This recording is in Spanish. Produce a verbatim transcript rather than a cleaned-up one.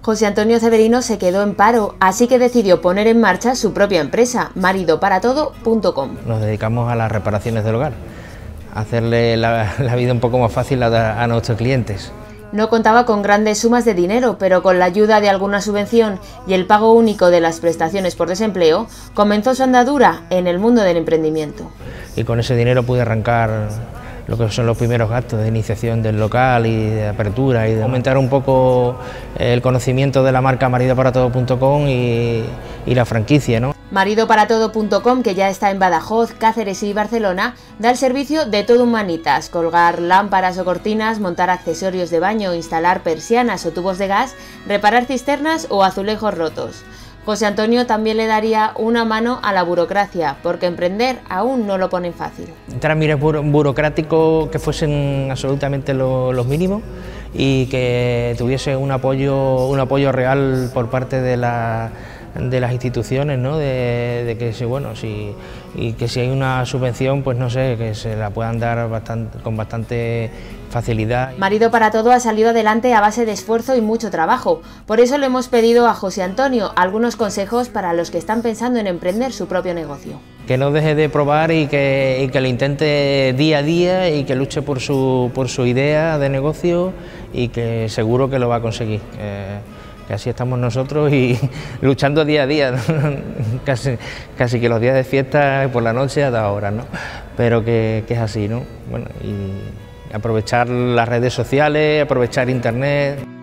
José Antonio Ceverino se quedó en paro, así que decidió poner en marcha su propia empresa, marido para todo punto com. Nos dedicamos a las reparaciones del hogar, a hacerle la, la vida un poco más fácil a, a nuestros clientes. No contaba con grandes sumas de dinero, pero con la ayuda de alguna subvención y el pago único de las prestaciones por desempleo, comenzó su andadura en el mundo del emprendimiento. Y con ese dinero pude arrancar lo que son los primeros gastos de iniciación del local y de apertura y de aumentar un poco el conocimiento de la marca marido para todo punto com y, y la franquicia, ¿no? marido para todo punto com, que ya está en Badajoz, Cáceres y Barcelona, da el servicio de todo un manitas: colgar lámparas o cortinas, montar accesorios de baño, instalar persianas o tubos de gas, reparar cisternas o azulejos rotos. José Antonio también le daría una mano a la burocracia, porque emprender aún no lo ponen fácil. Trámites burocráticos que fuesen absolutamente lo, los mínimos y que tuviese un apoyo, un apoyo real por parte de, la, de las instituciones, ¿no? de, de que si, bueno, si, y que si hay una subvención, pues no sé, que se la puedan dar bastante, con bastante facilidad. Marido para todo ha salido adelante a base de esfuerzo y mucho trabajo. Por eso le hemos pedido a José Antonio algunos consejos para los que están pensando en emprender su propio negocio. Que no deje de probar y que, y que lo intente día a día y que luche por su, por su idea de negocio y que seguro que lo va a conseguir. Eh, que así estamos nosotros y luchando día a día, ¿no? casi, casi que los días de fiesta por la noche a todas horas, ¿no? Pero que, que es así, ¿no? Bueno, y aprovechar las redes sociales, aprovechar internet.